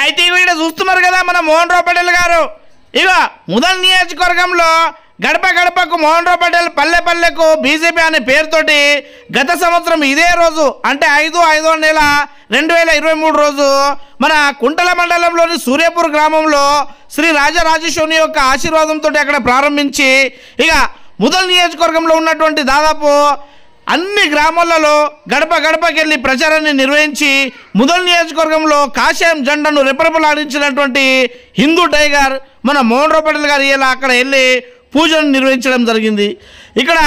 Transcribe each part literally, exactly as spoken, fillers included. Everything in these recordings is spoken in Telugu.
అయితే ఇక్కడ చూస్తున్నారు కదా మన మోహన్ రావు పటేల్ గారు. ఇక ముదల్ నియోజకవర్గంలో గడప గడపకు మోహన్ రావు పటేల్ పల్లె పల్లెకు బీజేపీ అనే పేరుతోటి గత సంవత్సరం ఇదే రోజు అంటే ఐదు ఐదో నెల రెండు వేల ఇరవై మూడు రోజు మన కుంటల మండలంలోని సూర్యపూర్ గ్రామంలో శ్రీ రాజరాజేశ్వరి యొక్క ఆశీర్వాదంతో అక్కడ ప్రారంభించి ఇక ముదల్ నియోజకవర్గంలో ఉన్నటువంటి దాదాపు అన్ని గ్రామాలలో గడప గడపకి వెళ్ళి ప్రచారాన్ని నిర్వహించి ముదల్ నియోజకవర్గంలో కాషాయం జెండాను రెపరెపలాడించినటువంటి హిందూ టైగర్ మన మోహన్ రావు పటేల్ గారు ఇలా అక్కడ వెళ్ళి పూజను నిర్వహించడం జరిగింది. ఇక్కడ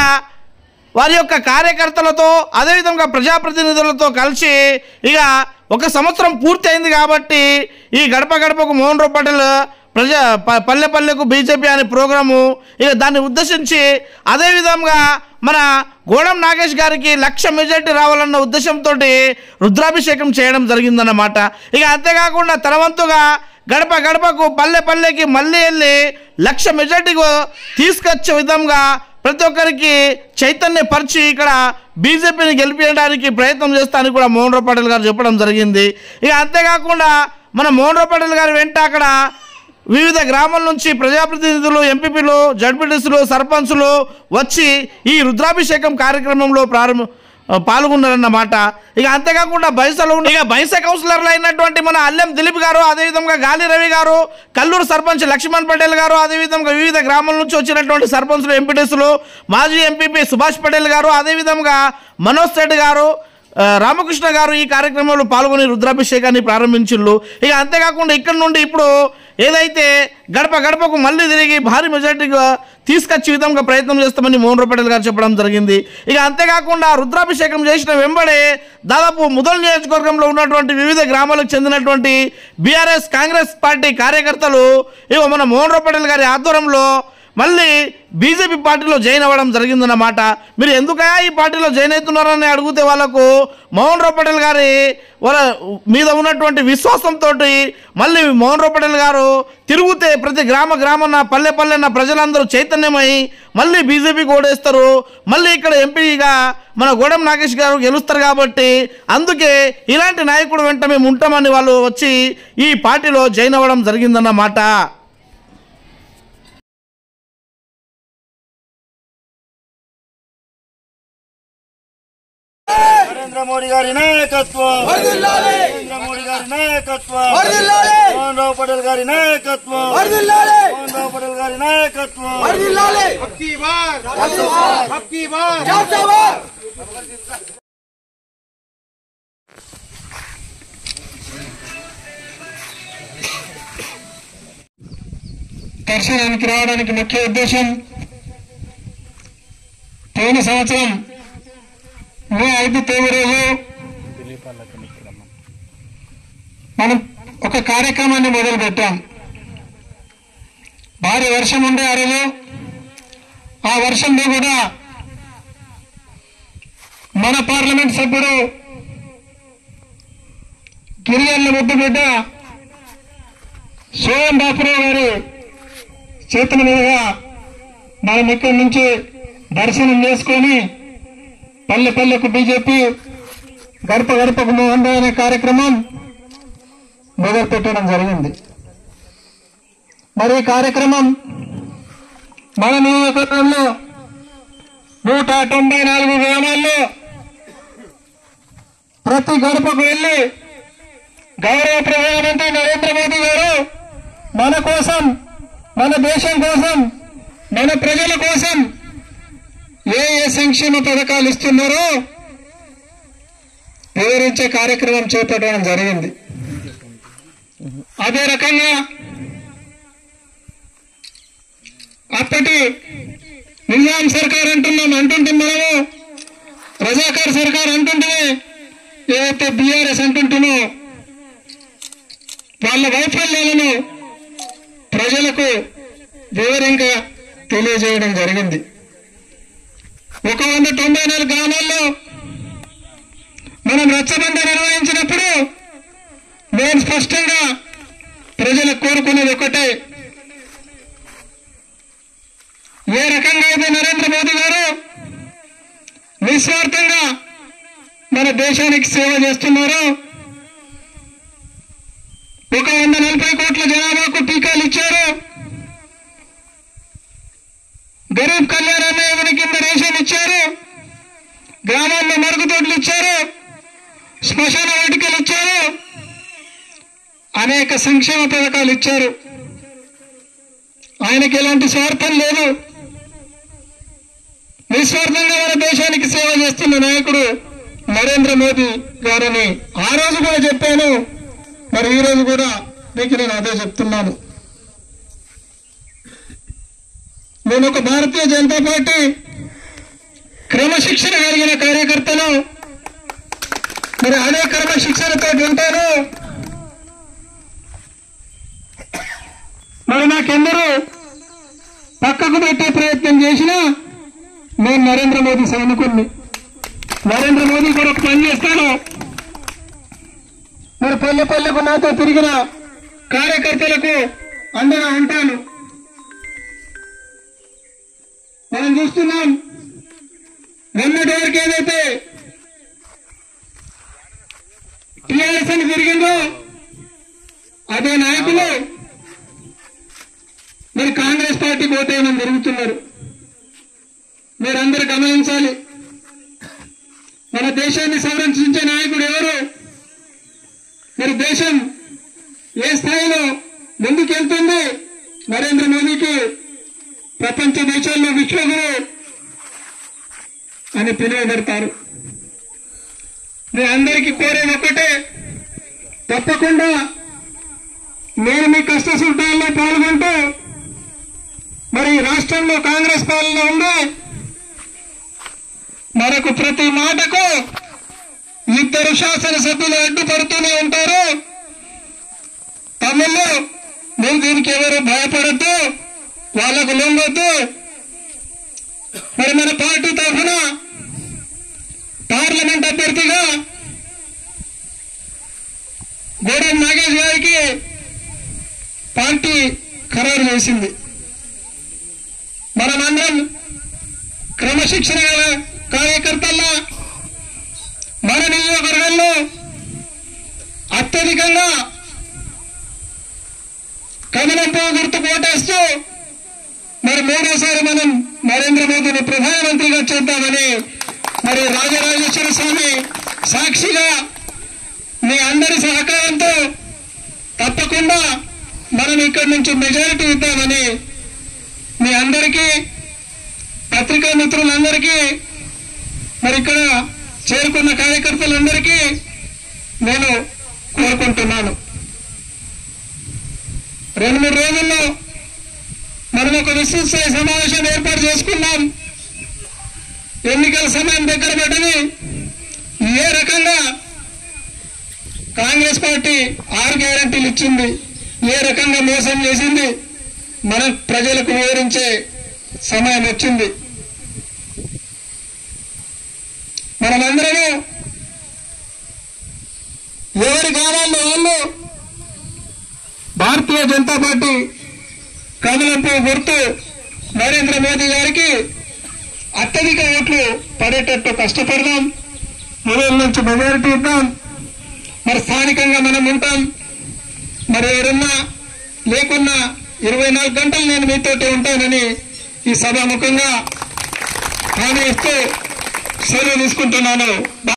వారి యొక్క కార్యకర్తలతో అదేవిధంగా ప్రజాప్రతినిధులతో కలిసి ఇక ఒక సంవత్సరం పూర్తి అయింది కాబట్టి ఈ గడప గడపకు మోహన్ రావు పటేల్ ప్రజా పల్లె పల్లెకు బీజేపీ అనే ప్రోగ్రాము ఇక దాన్ని ఉద్దేశించి అదేవిధంగా మన గోడం నాగేష్ గారికి లక్ష మెజార్టీ రావాలన్న ఉద్దేశంతో రుద్రాభిషేకం చేయడం జరిగిందన్నమాట. ఇక అంతేకాకుండా తన వంతుగా గడప గడపకు పల్లె పల్లెకి మళ్ళీ వెళ్ళి లక్ష మెజార్టీకు తీసుకొచ్చే విధంగా ప్రతి ఒక్కరికి చైతన్యపరిచి ఇక్కడ బీజేపీని గెలిపించడానికి ప్రయత్నం చేస్తానని కూడా మోహన్ రావు పటేల్ గారు చెప్పడం జరిగింది. ఇక అంతేకాకుండా మన మోహన్ రావు పటేల్ గారు వెంట అక్కడ వివిధ గ్రామాల నుంచి ప్రజాప్రతినిధులు, ఎంపీపీలు, జడ్పీటీసీలు, సర్పంచులు వచ్చి ఈ రుద్రాభిషేకం కార్యక్రమంలో ప్రారంభ పాల్గొన్నారన్నమాట. ఇక అంతేకాకుండా బైసలో ఇక బైస కౌన్సిలర్లు అయినటువంటి మన అల్లెం దిలీప్ గారు, అదేవిధంగా గాలి రవి గారు, కల్లూరు సర్పంచ్ లక్ష్మణ్ పటేల్ గారు, అదేవిధంగా వివిధ గ్రామాల నుంచి వచ్చినటువంటి సర్పంచులు, ఎంపీటీసీలు, మాజీ ఎంపీపీ సుభాష్ పటేల్ గారు, అదేవిధంగా మనోజ్ రెడ్డి గారు, రామకృష్ణ గారు ఈ కార్యక్రమంలో పాల్గొని రుద్రాభిషేకాన్ని ప్రారంభించిళ్ళు. ఇక అంతేకాకుండా ఇక్కడ నుండి ఇప్పుడు ఏదైతే గడప గడపకు మళ్ళీ తిరిగి భారీ మెజార్టీగా తీసుకొచ్చే విధంగా ప్రయత్నం చేస్తామని మోహన్ రావు పటేల్ గారు చెప్పడం జరిగింది. ఇక అంతేకాకుండా రుద్రాభిషేకం చేసిన వెంబడే దాదాపు ముదల్ నియోజకవర్గంలో ఉన్నటువంటి వివిధ గ్రామాలకు చెందినటువంటి బీఆర్ఎస్ కాంగ్రెస్ పార్టీ కార్యకర్తలు ఇక మన మోహన్ రావు పటేల్ గారి ఆధ్వర్యంలో మళ్ళీ బీజేపీ పార్టీలో జాయిన్ అవ్వడం జరిగిందన్నమాట. మీరు ఎందుకయా ఈ పార్టీలో జాయిన్ అవుతున్నారని అడిగితే వాళ్ళకు మోహన్ రావు పటేల్ గారి వాళ్ళ మీద ఉన్నటువంటి విశ్వాసంతో మళ్ళీ మోహన్ రావు పటేల్ గారు తిరుగుతే ప్రతి గ్రామ గ్రామన్న పల్లె పల్లెన్న ప్రజలందరూ చైతన్యమై మళ్ళీ బీజేపీకి ఓడేస్తారు, మళ్ళీ ఇక్కడ ఎంపీగా మన గోడం నాగేష్ గారు గెలుస్తారు కాబట్టి అందుకే ఇలాంటి నాయకుడు వెంట మేము ఉంటామని వాళ్ళు వచ్చి ఈ పార్టీలో జాయిన్ అవ్వడం జరిగిందన్నమాట. నరేంద్ర మోడీ గారి నాయకత్వం, నరేంద్ర మోడీ గారి నాయకత్వం, మోహన్ రావు పటేల్ గారి నాయకత్వం, మోహన్ రావు పటేల్ గారి నాయకత్వం. దర్శనానికి రావడానికి ముఖ్య ఉద్దేశం పోయిన సంవత్సరం మే ఐదు తేదీ రోజు మనం ఒక కార్యక్రమాన్ని మొదలుపెట్టాం. భారీ వర్షం ఉండే ఆ రోజు. ఆ వర్షంలో కూడా మన పార్లమెంట్ సభ్యుడు గిరిజనుల ముద్దుబిడ్డ సోయం బాపురావు గారి చేతుల మీదుగా మనం ఇక్కడి నుంచి దర్శనం చేసుకొని పల్లె పల్లెకు బీజేపీ గడప గడపకు మోహన్ రావు అనే కార్యక్రమం మొదలు పెట్టడం జరిగింది. మరి ఈ కార్యక్రమం మన నియోజకవర్గంలో నూట తొంభై నాలుగు గ్రామాల్లో ప్రతి గడపకు వెళ్లి గౌరవ ప్రధానమంత్రి నరేంద్ర మోదీ గారు మన కోసం, మన దేశం కోసం, మన ప్రజల కోసం ఏ ఏ సంక్షేమ పథకాలు ఇస్తున్నారో వివరించే కార్యక్రమం చేపట్టడం జరిగింది. అదే రకంగా అప్పటి నిజాం సర్కార్ అంటున్నాం అంటుంటే మనము రజాకార్ సర్కార్ అంటుంటే ఏదైతే బీఆర్ఎస్ అంటుంటునో వాళ్ళ వైఫల్యాలను ప్రజలకు వివరంగా తెలియజేయడం జరిగింది. ఒక వంద తొంభై నాలుగు గ్రామాల్లో మనం రచ్చబండ నిర్వహించినప్పుడు నేను స్పష్టంగా ప్రజలకు కోరుకునేది ఒకటే, ఏ రకంగా అయితే నరేంద్ర మోదీ గారు నిస్వార్థంగా మన దేశానికి సేవ చేస్తున్నారో ఒక వంద నలభై కోట్ల జనాభాకు టీకాలు ఇచ్చారు. గరీబ్ కళ్యాణ అన్న యోజన కింద రేషన్ ఇచ్చారు. గ్రామాల్లో మరుగుదొడ్లు ఇచ్చారు. శ్మశాన వాటికలు ఇచ్చారు. అనేక సంక్షేమ పథకాలు ఇచ్చారు. ఆయనకి ఎలాంటి స్వార్థం లేదు. నిస్వార్థంగా మన దేశానికి సేవ చేస్తున్న నాయకుడు నరేంద్ర మోదీ గారని ఆ రోజు కూడా చెప్పాను. మరి ఈ రోజు కూడా మీకు నేను అదే చెప్తున్నాను. నేను ఒక భారతీయ జనతా పార్టీ క్రమశిక్షణ కలిగిన కార్యకర్తను. మరి అదే క్రమశిక్షణతో ఉంటాను. మరి నాకెందరూ పక్కకు పెట్టే ప్రయత్నం చేసినా నేను నరేంద్ర మోదీ సైనికుడిని. నరేంద్ర మోదీ కూడా ఒక పని చేస్తాను. మరి పల్లె పల్లెకు నాతో తిరిగిన కార్యకర్తలకు అండగా ఉంటాను. మనం చూస్తున్నాం, మొన్నటి వరకు ఏదైతే టీఆర్ఎస్ అని తిరిగిందో అదే నాయకులు మరి కాంగ్రెస్ పార్టీ పోతాయని తిరుగుతున్నారు. మీరందరూ గమనించాలి. మన దేశాన్ని సంరక్షించే నాయకుడు ఎవరు? మరి దేశం ఏ స్థాయిలో ముందుకెళ్తుంది? నరేంద్ర మోదీకి ప్రపంచ దేశాల్లో విశ్వగురు అని పిలువబడతారు. మీ అందరికీ కోరేది ఒకటే, తప్పకుండా నేను మీ కష్ట సుఖాల్లో పాల్గొంటూ మరి రాష్ట్రంలో కాంగ్రెస్ పాలన ఉంది. మనకు ప్రతి మాటకు ఇద్దరు శాసనసభ్యులు అడ్డుపడుతూనే ఉంటారు. తమిళ్లు మీరు దీనికి ఎవరు భయపడద్దు, వాళ్లకు లొంగొద్దు. మరి మన పార్టీ తరఫున పార్లమెంట్ అభ్యర్థిగా గోడెం నాగేష్ గారికి పార్టీ ఖరారు చేసింది. మనమందరం క్రమశిక్షణ గల కార్యకర్తల్లో మన నియోజకవర్గంలో అత్యధికంగా కమలం పువ్వు గుర్తు కోటేస్తూ మరి మూడోసారి మనం నరేంద్ర మోదీని ప్రధానమంత్రిగా చేద్దామని మరి రాజరాజేశ్వర స్వామి సాక్షిగా మీ అందరి సహకారంతో తప్పకుండా మనం ఇక్కడి నుంచి మెజారిటీ ఇద్దామని మీ అందరికీ, పత్రికా మిత్రులందరికీ, మరి ఇక్కడ చేరుకున్న కార్యకర్తలందరికీ నేను కోరుకుంటున్నాను. రెండు మూడు రోజుల్లో మనం ఒక విస్తృత స్థాయి సమావేశం ఏర్పాటు చేసుకున్నాం. ఎన్నికల సమయం దగ్గర పడ్డది. ఏ రకంగా కాంగ్రెస్ పార్టీ ఆరు గ్యారంటీలు ఇచ్చింది, ఏ రకంగా మోసం చేసింది మన ప్రజలకు వివరించే సమయం వచ్చింది. మనమందరము ఎవరి గ్రామాల్లో వాళ్ళు భారతీయ జనతా పార్టీ కమలంపు గుర్తు నరేంద్ర మోదీ గారికి అత్యధిక ఓట్లు పడేటట్టు కష్టపడదాం. మొదటి నుంచి మెజారిటీ ఇద్దాం. మరి స్థానికంగా మనం ఉంటాం. మరి ఎవరున్నా లేకున్నా ఇరవై నాలుగు గంటలు నేను మీతోటి ఉంటానని ఈ సభాముఖంగా హామీ ఇస్తూ సెలవు తీసుకుంటున్నాను.